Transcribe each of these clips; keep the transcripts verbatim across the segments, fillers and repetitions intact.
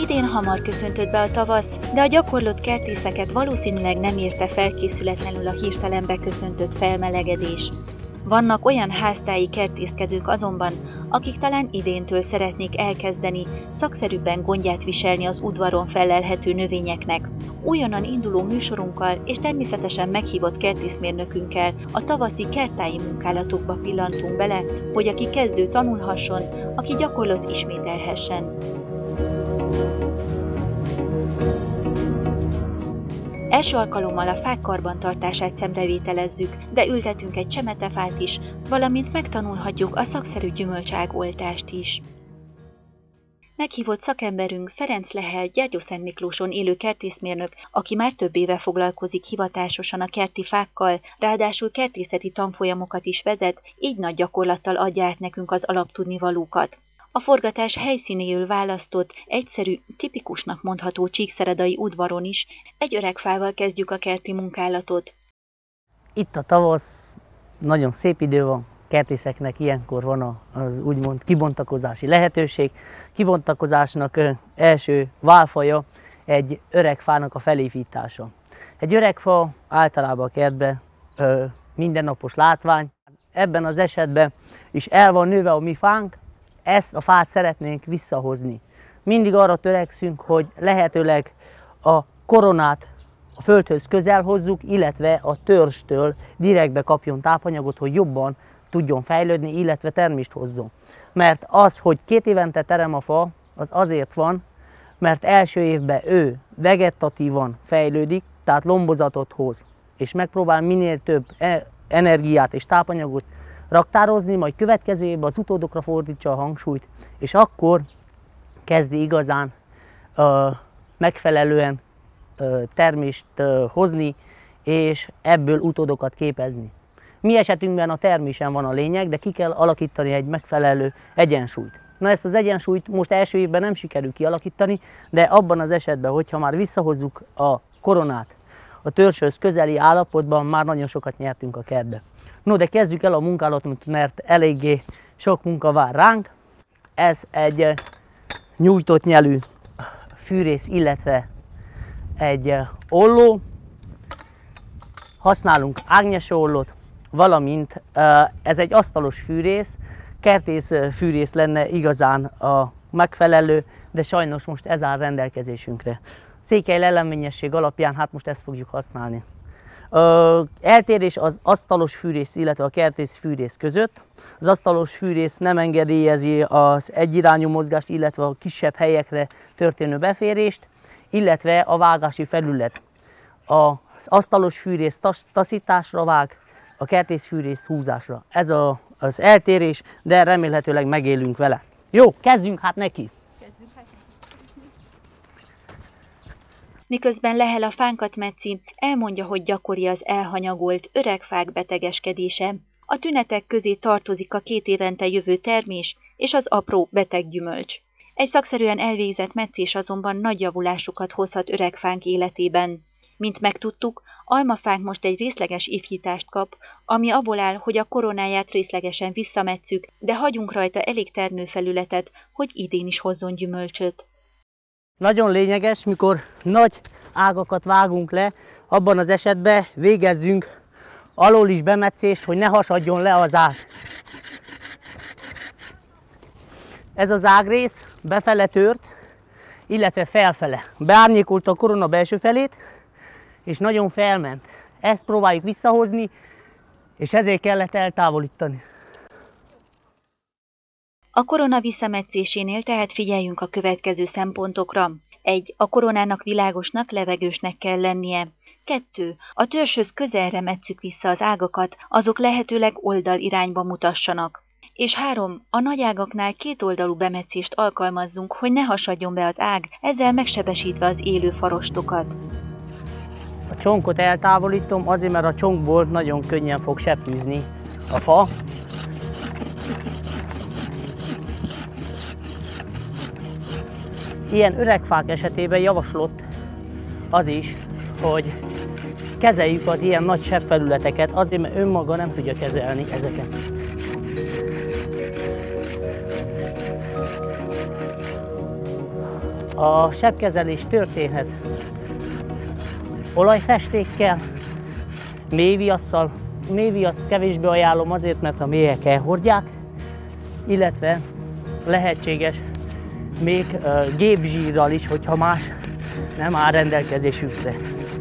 Idén hamar köszöntött be a tavasz, de a gyakorlott kertészeket valószínűleg nem érte felkészületlenül a hirtelen beköszöntött felmelegedés. Vannak olyan háztáji kertészkedők azonban, akik talán idéntől szeretnék elkezdeni szakszerűbben gondját viselni az udvaron fellelhető növényeknek. Újonnan induló műsorunkkal és természetesen meghívott kertészmérnökünkkel a tavaszi kerttáji munkálatokba pillantunk bele, hogy aki kezdő tanulhasson, aki gyakorlott ismételhessen. Első alkalommal a fák karbantartását szemrevételezzük, de ültetünk egy csemetefát is, valamint megtanulhatjuk a szakszerű gyümölcságoltást is. Meghívott szakemberünk Ferenc Lehel Gyergyószentmiklóson élő kertészmérnök, aki már több éve foglalkozik hivatásosan a kerti fákkal, ráadásul kertészeti tanfolyamokat is vezet, így nagy gyakorlattal adja át nekünk az alaptudnivalókat. A forgatás helyszínéül választott, egyszerű, tipikusnak mondható csíkszeredai udvaron is egy öreg fával kezdjük a kerti munkálatot. Itt a tavasz, nagyon szép idő van, kertészeknek ilyenkor van az úgymond kibontakozási lehetőség. Kibontakozásnak első válfaja egy öreg fának a felépítása. Egy öreg fa általában a kertben mindennapos látvány. Ebben az esetben is el van nőve a mi fánk, ezt a fát szeretnénk visszahozni. Mindig arra törekszünk, hogy lehetőleg a koronát a földhöz közel hozzuk, illetve a törstől direktbe kapjon tápanyagot, hogy jobban tudjon fejlődni, illetve termést hozzon. Mert az, hogy két évente terem a fa, az azért van, mert első évben ő vegetatívan fejlődik, tehát lombozatot hoz, és megpróbál minél több energiát és tápanyagot raktározni, majd következő évben az utódokra fordítsa a hangsúlyt, és akkor kezdi igazán uh, megfelelően uh, termést uh, hozni, és ebből utódokat képezni. Mi esetünkben a termésen van a lényeg, de ki kell alakítani egy megfelelő egyensúlyt. Na ezt az egyensúlyt most első évben nem sikerül kialakítani, de abban az esetben, hogyha már visszahozzuk a koronát a törzshöz közeli állapotban, már nagyon sokat nyertünk a kertbe. No, de kezdjük el a munkálatot, mert eléggé sok munka vár ránk. Ez egy nyújtott nyelű fűrész, illetve egy olló. Használunk ágnyeső ollót, valamint ez egy asztalos fűrész. Kertész fűrész lenne igazán a megfelelő, de sajnos most ez áll rendelkezésünkre. Székely leleményesség alapján hát most ezt fogjuk használni. Uh, eltérés az asztalos fűrész, illetve a kertész fűrész között. Az asztalos fűrész nem engedélyezi az egyirányú mozgást, illetve a kisebb helyekre történő beférést, illetve a vágási felület. Az asztalos fűrész taszításra vág, a kertész fűrész húzásra. Ez a, az eltérés, de remélhetőleg megélünk vele. Jó, kezdjünk hát neki! Miközben Lehel a fánkat metszi, elmondja, hogy gyakori az elhanyagolt, öreg fák betegeskedése. A tünetek közé tartozik a két évente jövő termés és az apró beteg gyümölcs. Egy szakszerűen elvégzett metszés azonban nagy javulásokat hozhat öreg fánk életében. Mint megtudtuk, almafánk most egy részleges évhítást kap, ami abból áll, hogy a koronáját részlegesen visszametszük, de hagyunk rajta elég termőfelületet, hogy idén is hozzon gyümölcsöt. Nagyon lényeges, mikor nagy ágakat vágunk le, abban az esetben végezzünk alól is bemetszést, hogy ne hasadjon le az ág. Ez az ágrész befele tört, illetve felfele. Beárnyékolta a korona belső felét, és nagyon felment. Ezt próbáljuk visszahozni, és ezért kellett eltávolítani. A korona visszametszésénél tehát figyeljünk a következő szempontokra. egy. A koronának világosnak, levegősnek kell lennie. kettő. A törzshöz közelre metszük vissza az ágakat, azok lehetőleg oldalirányba mutassanak. És három. A nagy ágaknál kétoldalú bemetszést alkalmazzunk, hogy ne hasadjon be az ág, ezzel megsebesítve az élő farostokat. A csonkot eltávolítom azért, mert a csonkból nagyon könnyen fog sepűzni a fa. Ilyen öreg fák esetében javaslott az is, hogy kezeljük az ilyen nagy sebfelületeket, azért, mert önmaga nem tudja kezelni ezeket. A sebkezelés történhet olajfestékkel, mélyviasszal. Mélyviaszt kevésbé ajánlom azért, mert a mélyek elhordják, illetve lehetséges még uh, gépzsírral is, hogyha más nem áll rendelkezésünkre.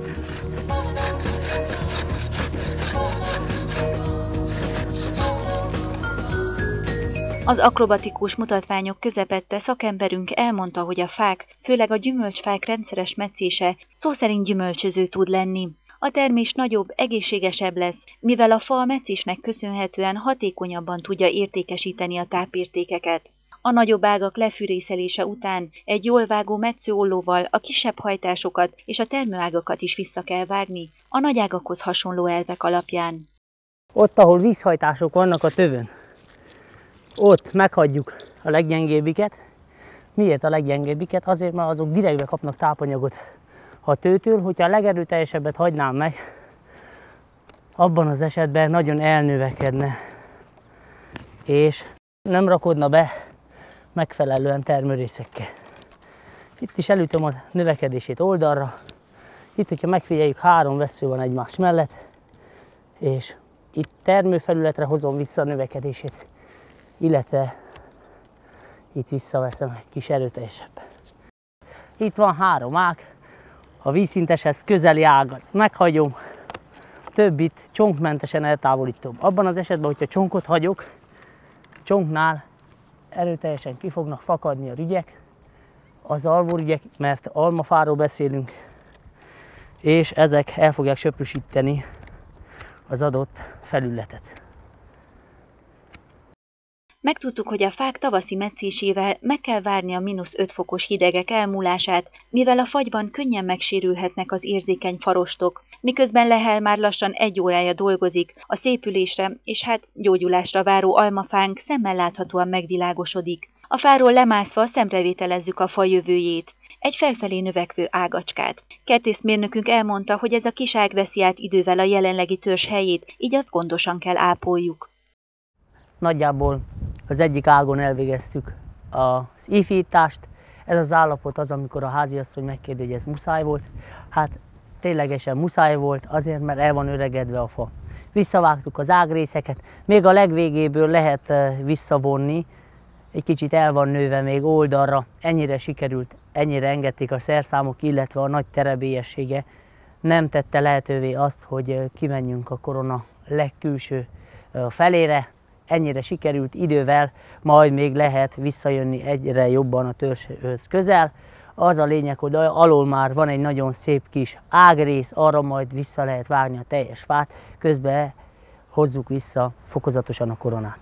Az akrobatikus mutatványok közepette szakemberünk elmondta, hogy a fák, főleg a gyümölcsfák rendszeres metszése szó szerint gyümölcsöző tud lenni. A termés nagyobb, egészségesebb lesz, mivel a fa a metszésnek köszönhetően hatékonyabban tudja értékesíteni a tápértékeket. A nagyobb ágak lefűrészelése után egy jól vágó metszőollóval a kisebb hajtásokat és a termőágakat is vissza kell vágni, a nagy ágakhoz hasonló elvek alapján. Ott, ahol vízhajtások vannak a tövön, ott meghagyjuk a leggyengébbiket. Miért a leggyengébbiket? Azért, mert azok direktbe kapnak tápanyagot a tőtől. Hogyha a legerőteljesebbet hagynám meg, abban az esetben nagyon elnövekedne, és nem rakodna be megfelelően termőrészekkel. Itt is elütöm a növekedését oldalra. Itt, hogyha megfigyeljük, három vessző van egymás mellett, és itt termőfelületre hozom vissza a növekedését, illetve itt visszaveszem egy kis erőteljesebb. Itt van három ág, a vízszinteshez közeli ágat meghagyom, többit csonkmentesen eltávolítom. Abban az esetben, hogyha csonkot hagyok, csonknál erőteljesen ki fognak fakadni a rügyek, az alvórügyek, mert almafáról beszélünk, és ezek el fogják söprűsíteni az adott felületet. Megtudtuk, hogy a fák tavaszi metszésével meg kell várni a mínusz öt fokos hidegek elmúlását, mivel a fagyban könnyen megsérülhetnek az érzékeny farostok, miközben Lehel már lassan egy órája dolgozik, a szépülésre és hát gyógyulásra váró almafánk szemmel láthatóan megvilágosodik. A fáról lemászva szemrevételezzük a fa jövőjét, egy felfelé növekvő ágacskát. Kertészmérnökünk elmondta, hogy ez a kis ág veszi át idővel a jelenlegi törzs helyét, így azt gondosan kell ápoljuk. Nagyjából az egyik ágon elvégeztük az ifjítást. Ez az állapot az, amikor a háziasszony megkérdezi, hogy ez muszáj volt. Hát ténylegesen muszáj volt, azért, mert el van öregedve a fa. Visszavágtuk az ágrészeket, még a legvégéből lehet visszavonni, egy kicsit el van nőve még oldalra, ennyire sikerült, ennyire engedték a szerszámok, illetve a nagy terebélyessége nem tette lehetővé azt, hogy kimenjünk a korona legkülső felére. Ennyire sikerült, idővel majd még lehet visszajönni egyre jobban a törzshöz közel. Az a lényeg, hogy alól már van egy nagyon szép kis ágrész, arra majd vissza lehet vágni a teljes fát, közben hozzuk vissza fokozatosan a koronát.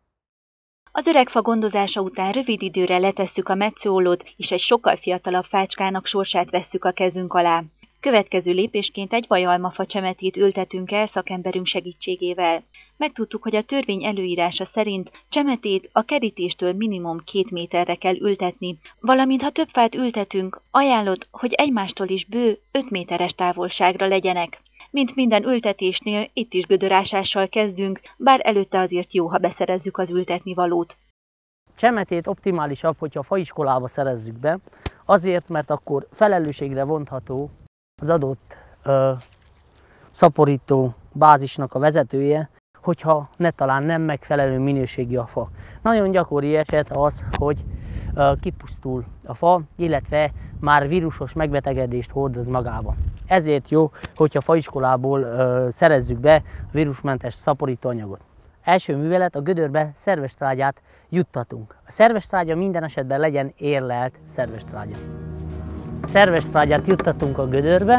Az öreg fa gondozása után rövid időre letesszük a metszőollót, és egy sokkal fiatalabb fácskának sorsát vesszük a kezünk alá. Következő lépésként egy vajalmafa csemetét ültetünk el szakemberünk segítségével. Megtudtuk, hogy a törvény előírása szerint csemetét a kerítéstől minimum két méterre kell ültetni, valamint ha több fát ültetünk, ajánlott, hogy egymástól is bő öt méteres távolságra legyenek. Mint minden ültetésnél, itt is gödörásással kezdünk, bár előtte azért jó, ha beszerezzük az ültetnivalót. Csemetét optimálisabb, hogyha a faiskolába szerezzük be, azért, mert akkor felelősségre vontható az adott ö, szaporító bázisnak a vezetője, hogyha nettalán nem megfelelő minőségű a fa. Nagyon gyakori eset az, hogy ö, kipusztul a fa, illetve már vírusos megbetegedést hordoz magába. Ezért jó, hogyha faiskolából ö, szerezzük be vírusmentes szaporítóanyagot. Első művelet, a gödörbe szervestrágyát juttatunk. A szervestrágya minden esetben legyen érlelt szervestrágya. Szervestrágyát juttatunk a gödörbe.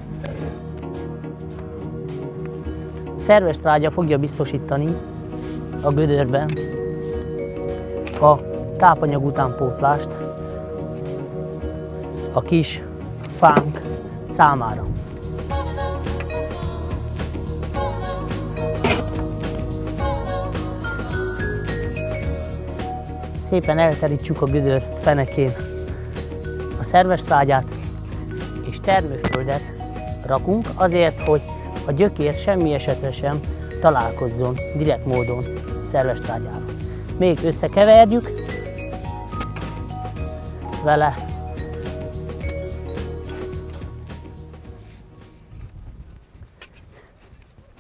A szervestrágya fogja biztosítani a gödörben a tápanyag utánpótlást a kis fánk számára. Szépen elterítsük a gödör fenekén a szervestrágyát, és termőföldet rakunk azért, hogy a gyökér semmi esetre sem találkozzon direkt módon szervestrágyával. Még összekeverjük vele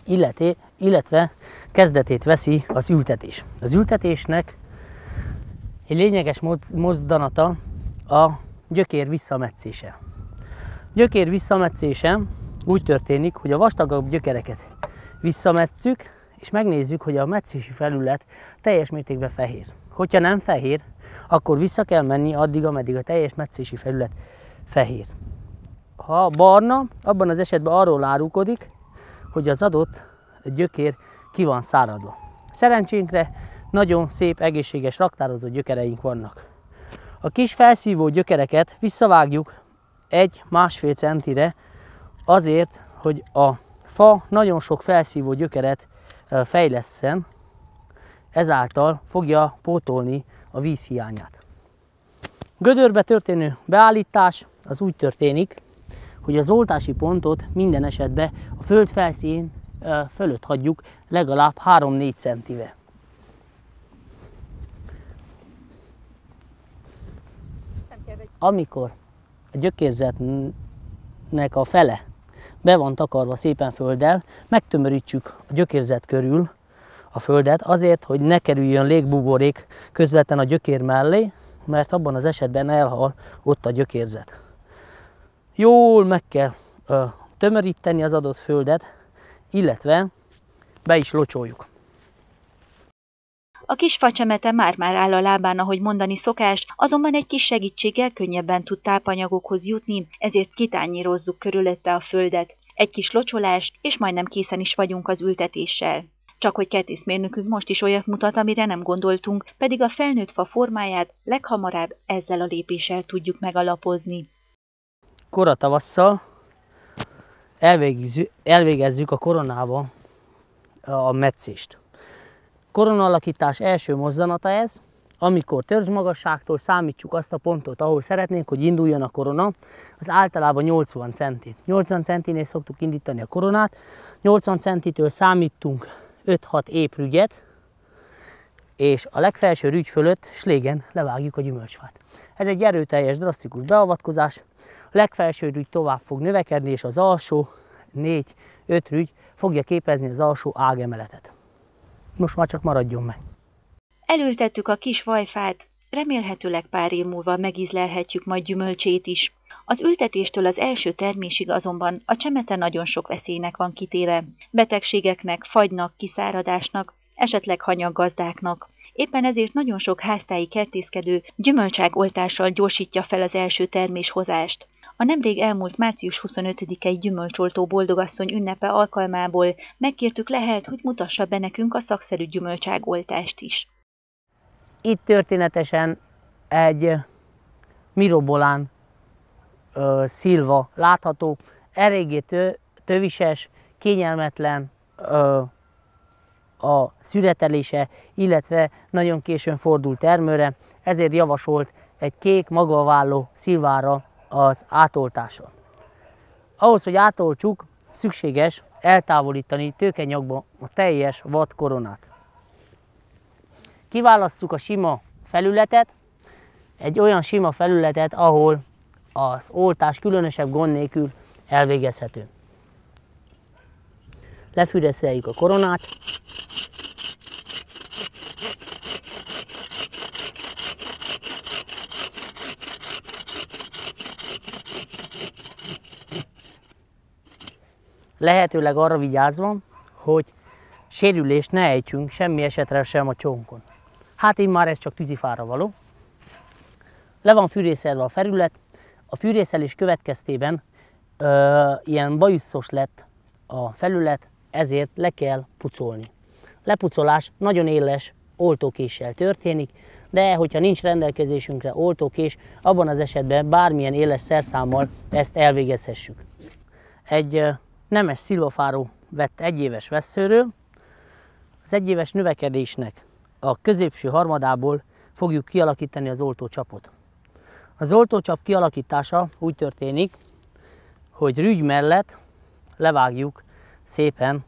illetve, illetve kezdetét veszi az ültetés. Az ültetésnek egy lényeges mozzanata a gyökér visszametszése. Gyökér visszametszése úgy történik, hogy a vastagabb gyökereket visszametszük, és megnézzük, hogy a metszési felület teljes mértékben fehér. Hogyha nem fehér, akkor vissza kell menni addig, ameddig a teljes metszési felület fehér. Ha barna, abban az esetben arról árulkodik, hogy az adott gyökér ki van száradva. Szerencsénkre nagyon szép, egészséges, raktározott gyökereink vannak. A kis felszívó gyökereket visszavágjuk egy-másfél centire azért, hogy a fa nagyon sok felszívó gyökeret fejlesszen, ezáltal fogja pótolni a vízhiányát. Gödörbe történő beállítás az úgy történik, hogy az oltási pontot minden esetben a föld felszín fölött hagyjuk legalább három-négy centivel. Amikor a gyökérzetnek a fele be van takarva szépen földdel, megtömörítsük a gyökérzet körül a földet azért, hogy ne kerüljön légbuborék közvetlen a gyökér mellé, mert abban az esetben elhal ott a gyökérzet. Jól meg kell ö, tömöríteni az adott földet, illetve be is locsoljuk. A kis facsemete már-már áll a lábán, ahogy mondani szokás, azonban egy kis segítséggel könnyebben tud tápanyagokhoz jutni, ezért kitányérozzuk körülötte a földet. Egy kis locsolás, és majdnem készen is vagyunk az ültetéssel. Csak hogy kertészmérnökünk most is olyat mutat, amire nem gondoltunk, pedig a felnőtt fa formáját leghamarabb ezzel a lépéssel tudjuk megalapozni. Kora tavasszal elvégezzük, elvégezzük a koronába a metszést. Koronaalakítás első mozzanata ez, amikor törzsmagasságtól számítsuk azt a pontot, ahol szeretnénk, hogy induljon a korona, az általában nyolcvan centi. nyolcvan centinél szoktuk indítani a koronát, nyolcvan centitől számítunk öt-hat éprügyet, és a legfelső rügy fölött slégen levágjuk a gyümölcsfát. Ez egy erőteljes, drasztikus beavatkozás, a legfelső rügy tovább fog növekedni, és az alsó négy-öt rügy fogja képezni az alsó ágemeletet. Most már csak maradjon meg. Elültettük a kis vajfát, remélhetőleg pár év múlva megízlelhetjük majd gyümölcsét is. Az ültetéstől az első termésig azonban a csemete nagyon sok veszélynek van kitéve. Betegségeknek, fagynak, kiszáradásnak, esetleg hanyaggazdáknak. Éppen ezért nagyon sok háztáji kertészkedő gyümölcságoltással gyorsítja fel az első terméshozást. A nemrég elmúlt március huszonötödikei gyümölcsoltó boldogasszony ünnepe alkalmából megkértük Lehelt, hogy mutassa be nekünk a szakszerű gyümölcságoltást is. Itt történetesen egy mirobolán ö, szilva látható, eléggé tö, tövises, kényelmetlen ö, a szüretelése, illetve nagyon későn fordult termőre, ezért javasolt egy kék magaválló szilvára az átoltáson. Ahhoz, hogy átoltsuk, szükséges eltávolítani tőkenyagba a teljes vad koronát. Kiválasszuk a sima felületet, egy olyan sima felületet, ahol az oltás különösebb gond nélkül elvégezhető. Lefűrészeljük a koronát, lehetőleg arra vigyázva, hogy sérülést ne ejtsünk semmi esetre sem a csónkon. Hát így már ez csak tűzifára való. Le van fűrészelve a felület, a fűrészelés következtében ö, ilyen bajuszos lett a felület, ezért le kell pucolni. Lepucolás nagyon éles oltókéssel történik, de hogyha nincs rendelkezésünkre oltókés, abban az esetben bármilyen éles szerszámmal ezt elvégezhessük. Egy nemes szilvafáról vett egyéves vesszőről, az egyéves növekedésnek a középső harmadából fogjuk kialakítani az oltócsapot. Az oltócsap kialakítása úgy történik, hogy rügy mellett levágjuk szépen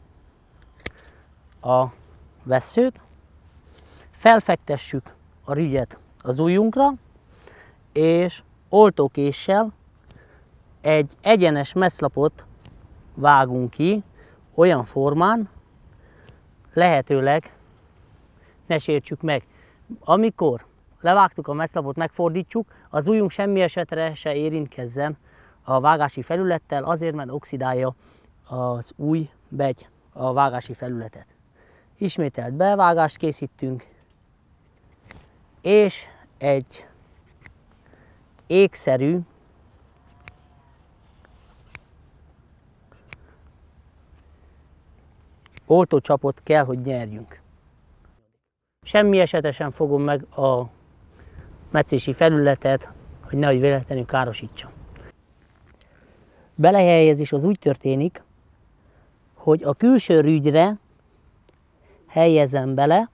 a vesszőt, felfektessük a rügyet az ujjunkra, és oltókéssel egy egyenes metszlapot vágunk ki olyan formán, lehetőleg ne sértsük meg. Amikor levágtuk a metszlapot, megfordítsuk, az ujjunk semmi esetre se érintkezzen a vágási felülettel, azért, mert oxidálja az ujjbegy a vágási felületet. Ismételt bevágást készítünk, és egy ékszerű oltócsapot kell, hogy nyerjünk. Semmi esetre sem fogom meg a metszési felületet, hogy nehogy véletlenül károsítsam. Belehelyezés az úgy történik, hogy a külső rügyre helyezem bele,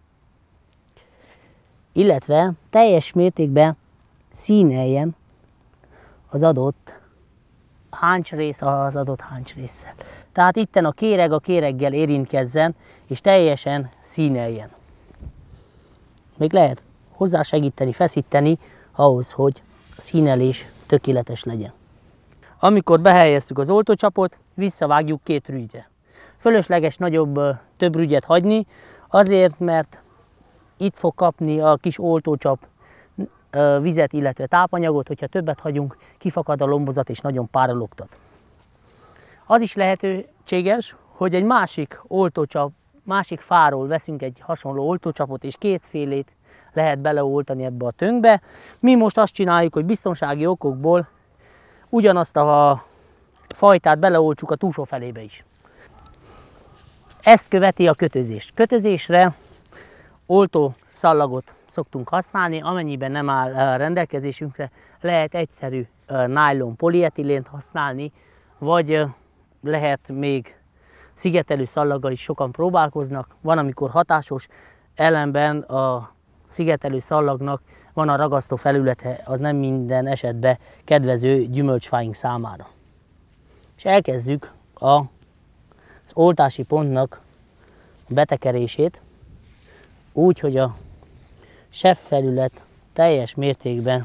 illetve teljes mértékben színeljen az adott háncsrész az adott háncsrésszel. Tehát itten a kéreg a kéreggel érintkezzen, és teljesen színeljen. Még lehet hozzásegíteni, feszíteni ahhoz, hogy a színelés tökéletes legyen. Amikor behelyeztük az oltócsapot, visszavágjuk két rügyre. Fölösleges nagyobb, több rügyet hagyni, azért, mert itt fog kapni a kis oltócsap vizet, illetve tápanyagot, hogyha többet hagyunk, kifakad a lombozat és nagyon párologtat. Az is lehetőséges, hogy egy másik oltócsap, másik fáról veszünk egy hasonló oltócsapot, és kétfélét lehet beleoltani ebbe a tönkbe. Mi most azt csináljuk, hogy biztonsági okokból ugyanazt a fajtát beleoltsuk a túlsó felébe is. Ezt követi a kötözés. Kötözésre oltó szallagot szoktunk használni, amennyiben nem áll rendelkezésünkre, lehet egyszerű nylon polietilént használni, vagy lehet még szigetelő szallaggal is sokan próbálkoznak. Van, amikor hatásos, ellenben a szigetelő szallagnak van a ragasztó felülete, az nem minden esetben kedvező gyümölcsfáink számára. És elkezdjük a, az oltási pontnak a betekerését, úgy, hogy a sebb felület teljes mértékben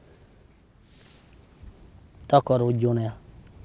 takarodjon el.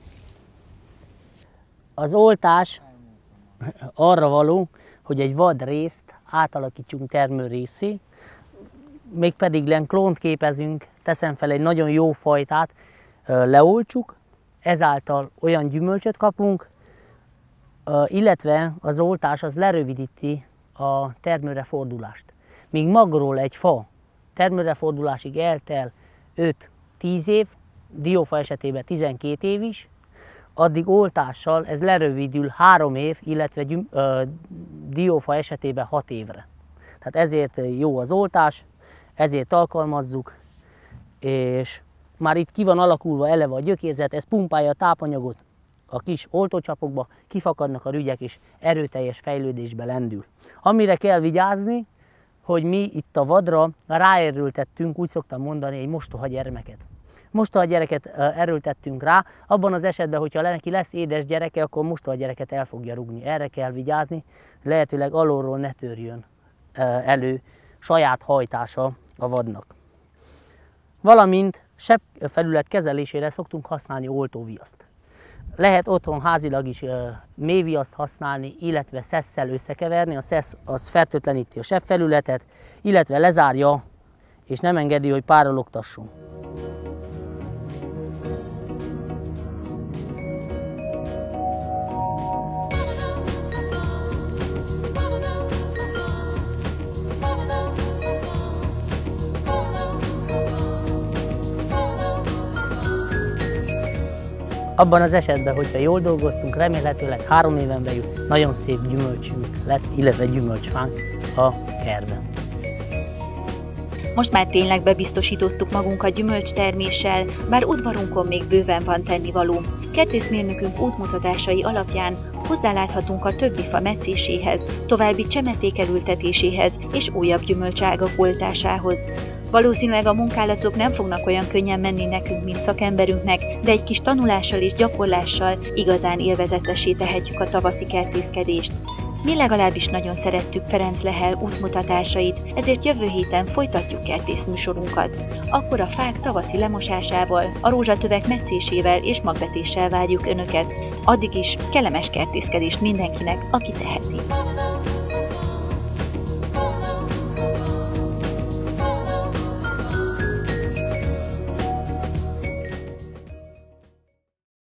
Az oltás arra való, hogy egy vad részt átalakítsunk termőrészé, mégpedig len klónt képezünk, teszem fel egy nagyon jó fajtát, leoltsuk, ezáltal olyan gyümölcsöt kapunk, illetve az oltás az lerövidíti a termőre fordulást. Míg magról egy fa termőre fordulásig eltel öt-tíz év, diófa esetében tizenkét év is, addig oltással ez lerövidül három év, illetve gyüm, ö, diófa esetében hat évre. Tehát ezért jó az oltás, ezért alkalmazzuk, és már itt ki van alakulva eleve a gyökérzet, ez pumpálja a tápanyagot a kis oltócsapokba, kifakadnak a rügyek és erőteljes fejlődésbe lendül. Amire kell vigyázni, hogy mi itt a vadra ráerőltettünk, úgy szoktam mondani, egy mostoha gyermeket. Mostoha gyereket erőltettünk rá, abban az esetben, hogyha neki lesz édes gyereke, akkor mostoha gyereket el fogja rugni. Erre kell vigyázni, lehetőleg alulról ne törjön elő saját hajtása a vadnak. Valamint sebb felület kezelésére szoktunk használni oltóviaszt. Lehet otthon házilag is mélyviaszt használni, illetve szesszel összekeverni. A szesz az fertőtleníti a sebb felületet, illetve lezárja és nem engedi, hogy párologtasson. Abban az esetben, hogyha jól dolgoztunk, remélhetőleg három éven belül nagyon szép gyümölcsünk lesz, illetve gyümölcsfánk a kertben. Most már tényleg bebiztosítottuk magunkat gyümölcsterméssel, bár udvarunkon még bőven van tennivaló. Kertészmérnökünk útmutatásai alapján hozzáláthatunk a többi fa metszéséhez, további csemeték elültetéséhez és újabb gyümölcságak oltásához. Valószínűleg a munkálatok nem fognak olyan könnyen menni nekünk, mint szakemberünknek, de egy kis tanulással és gyakorlással igazán élvezetessé tehetjük a tavaszi kertészkedést. Mi legalábbis nagyon szerettük Ferenc Lehel útmutatásait, ezért jövő héten folytatjuk kertész műsorunkat. Akkor a fák tavaszi lemosásával, a rózsatövek metszésével és magvetéssel várjuk Önöket. Addig is kellemes kertészkedést mindenkinek, aki teheti.